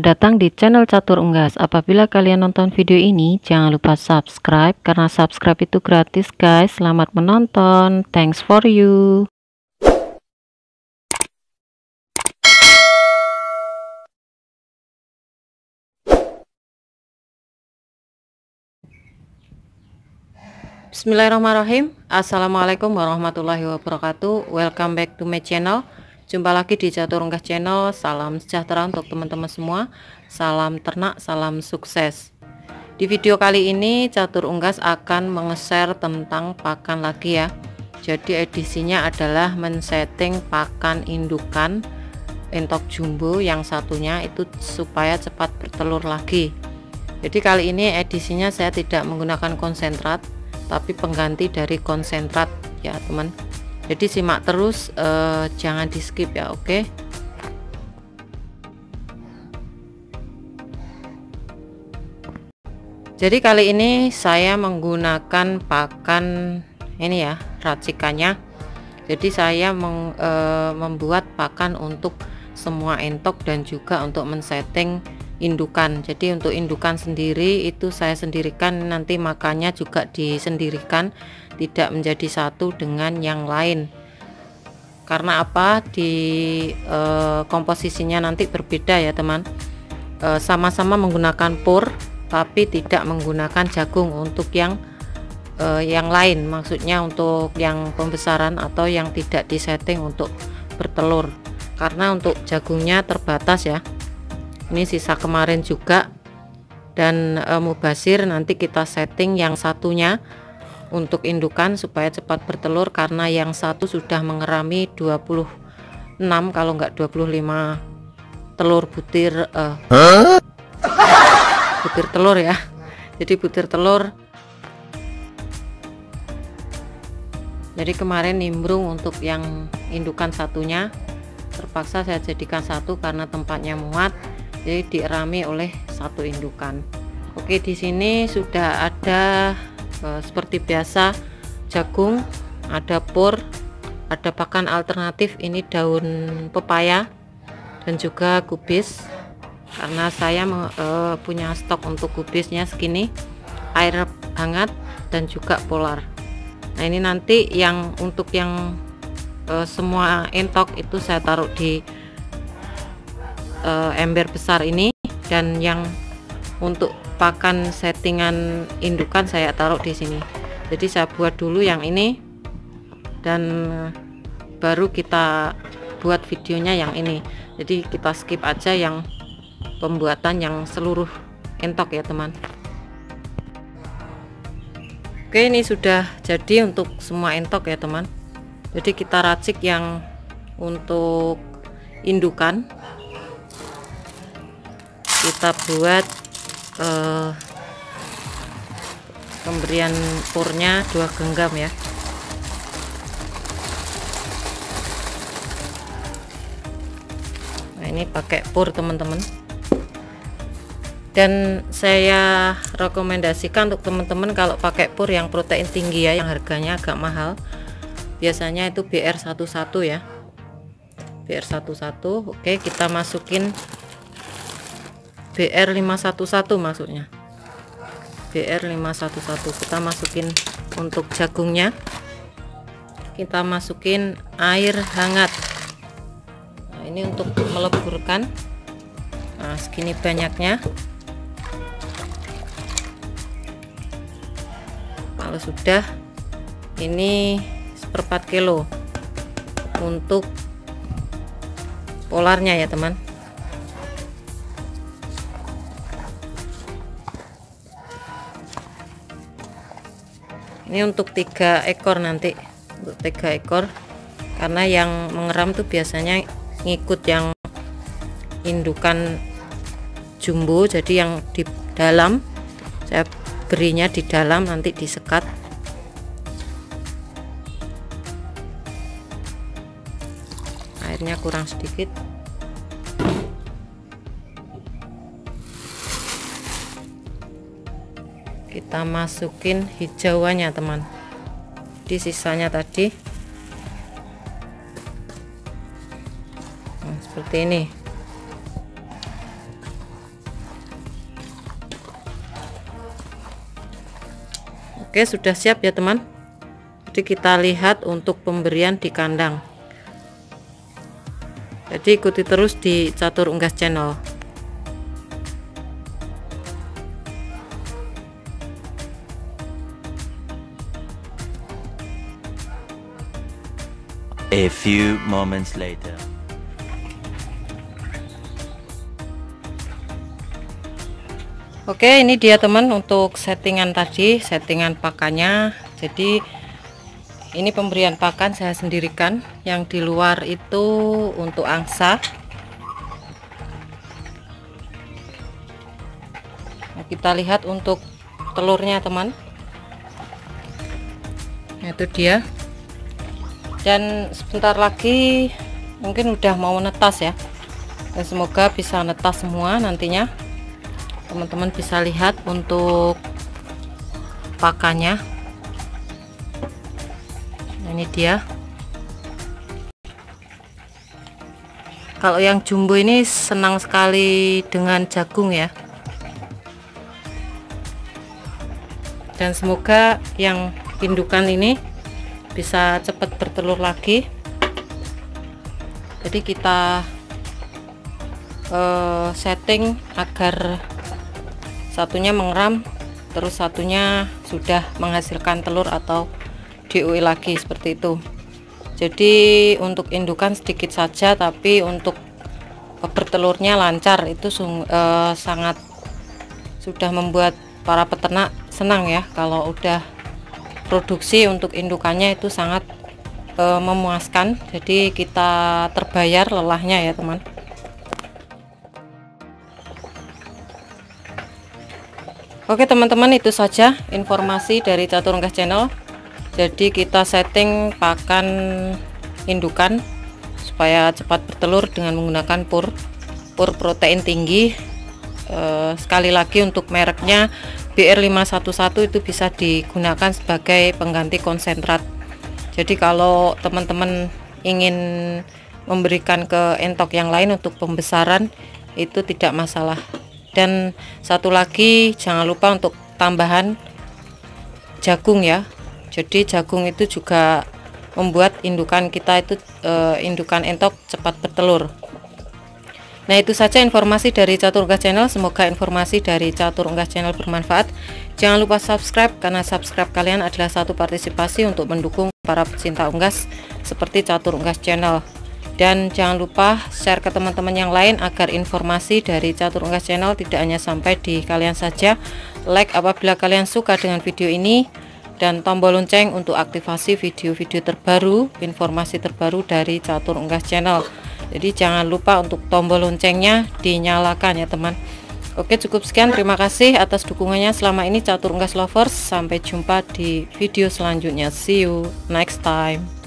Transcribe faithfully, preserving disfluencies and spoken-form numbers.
Selamat datang di channel Catur Unggas. Apabila kalian nonton video ini, jangan lupa subscribe karena subscribe itu gratis, guys. Selamat menonton. Thanks for you. Bismillahirrahmanirrahim. Assalamualaikum warahmatullahi wabarakatuh. Welcome back to my channel. Jumpa lagi di Catur Unggas channel. Salam sejahtera untuk teman-teman semua. Salam ternak, salam sukses. Di video kali ini Catur Unggas akan meng-share tentang pakan lagi ya. Jadi edisinya adalah men-setting pakan indukan entok jumbo yang satunya itu supaya cepat bertelur lagi. Jadi kali ini edisinya saya tidak menggunakan konsentrat, tapi pengganti dari konsentrat ya teman. Jadi simak terus, eh, jangan di skip ya, oke. Jadi kali ini saya menggunakan pakan ini ya, racikannya. Jadi saya meng, eh, membuat pakan untuk semua entok dan juga untuk men-setting indukan. Jadi untuk indukan sendiri itu saya sendirikan, nanti makannya juga disendirikan, tidak menjadi satu dengan yang lain. Karena apa? Di e, komposisinya nanti berbeda ya teman. Sama-sama e, menggunakan pur tapi tidak menggunakan jagung untuk yang e, yang lain, maksudnya untuk yang pembesaran atau yang tidak disetting untuk bertelur. Karena untuk jagungnya terbatas ya. Ini sisa kemarin juga, dan e, mubasir nanti kita setting yang satunya untuk indukan supaya cepat bertelur, karena yang satu sudah mengerami dua puluh enam kalau enggak dua puluh lima telur butir eh, butir telur ya. Jadi butir telur. Jadi kemarin nimbrung untuk yang indukan satunya, terpaksa saya jadikan satu karena tempatnya muat. Jadi dierami oleh satu indukan. Oke, di sini sudah ada e, seperti biasa jagung, ada pur, ada pakan alternatif ini daun pepaya dan juga kubis. Karena saya e, punya stok untuk kubisnya segini, air hangat dan juga polar. Nah, ini nanti yang untuk yang e, semua entok itu saya taruh di Uh, ember besar ini, dan yang untuk pakan settingan indukan saya taruh di sini. Jadi saya buat dulu yang ini dan baru kita buat videonya yang ini. Jadi kita skip aja yang pembuatan yang seluruh entok ya teman. Oke, ini sudah jadi untuk semua entok ya teman. Jadi kita racik yang untuk indukan, kita buat uh, pemberian purnya dua genggam ya. Nah, ini pakai pur teman-teman, dan saya rekomendasikan untuk teman-teman kalau pakai pur yang protein tinggi ya, yang harganya agak mahal, biasanya itu B R satu satu ya, B R satu satu. Oke, kita masukin B R lima satu satu maksudnya, B R lima satu satu. Kita masukin untuk jagungnya, kita masukin air hangat. Nah, ini untuk meleburkan. Nah, segini banyaknya. Kalau sudah, ini seperempat kilo untuk polarnya ya teman. Ini untuk tiga ekor nanti, untuk tiga ekor, karena yang mengeram tuh biasanya ngikut yang indukan jumbo. Jadi yang di dalam saya berinya di dalam, nanti disekat. Airnya kurang sedikit. Kita masukin hijauannya teman, di sisanya tadi. Nah, seperti ini. Oke, sudah siap ya teman. Jadi kita lihat untuk pemberian di kandang. Jadi ikuti terus di Catur Unggas Channel. A few moments later. Oke, ini dia teman untuk settingan tadi, settingan pakannya. Jadi ini pemberian pakan saya sendirikan, yang di luar itu untuk angsa. Nah, kita lihat untuk telurnya teman. Nah, itu dia. Dan sebentar lagi mungkin udah mau netas ya, dan semoga bisa netas semua nantinya. Teman-teman bisa lihat untuk pakannya. Nah, ini dia. Kalau yang jumbo ini senang sekali dengan jagung ya, dan semoga yang indukan ini bisa cepat bertelur lagi. Jadi kita uh, setting agar satunya mengeram, terus satunya sudah menghasilkan telur atau D O E lagi, seperti itu. Jadi untuk indukan sedikit saja, tapi untuk bertelurnya lancar. Itu uh, sangat sudah membuat para peternak senang ya, kalau udah produksi untuk indukannya itu sangat e, memuaskan. Jadi kita terbayar lelahnya ya teman. Oke teman-teman, itu saja informasi dari Catur Unggas Channel. Jadi kita setting pakan indukan supaya cepat bertelur dengan menggunakan pur pur protein tinggi. E, sekali lagi untuk mereknya B R lima satu satu itu bisa digunakan sebagai pengganti konsentrat. Jadi kalau teman-teman ingin memberikan ke entok yang lain untuk pembesaran itu tidak masalah. Dan satu lagi, jangan lupa untuk tambahan jagung ya. Jadi jagung itu juga membuat indukan kita itu e, indukan entok cepat bertelur. Nah, itu saja informasi dari Catur Unggas Channel. Semoga informasi dari Catur Unggas Channel bermanfaat. Jangan lupa subscribe, karena subscribe kalian adalah satu partisipasi untuk mendukung para pecinta unggas seperti Catur Unggas Channel. Dan jangan lupa share ke teman-teman yang lain agar informasi dari Catur Unggas Channel tidak hanya sampai di kalian saja. Like apabila kalian suka dengan video ini, dan tombol lonceng untuk aktivasi video-video terbaru, informasi terbaru dari Catur Unggas Channel. Jadi jangan lupa untuk tombol loncengnya dinyalakan ya teman. Oke, cukup sekian, terima kasih atas dukungannya selama ini Catur Unggas Lovers. Sampai jumpa di video selanjutnya. See you next time.